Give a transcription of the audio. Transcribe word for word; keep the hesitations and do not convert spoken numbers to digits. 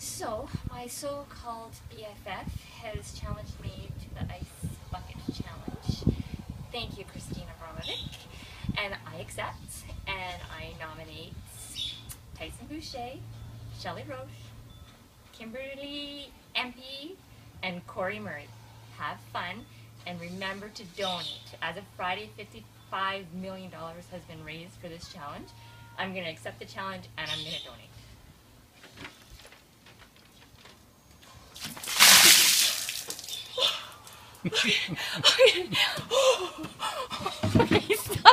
So, my so-called B F F has challenged me to the ice bucket challenge. Thank you, Christina Bromovic. And I accept, and I nominate Tyson Boucher, Shelley Roche, Kimberly M P, and Corey Murray. Have fun, and remember to donate. As of Friday, fifty-five million dollars has been raised for this challenge. I'm going to accept the challenge, and I'm going to donate. Okay. Okay. Okay, stop.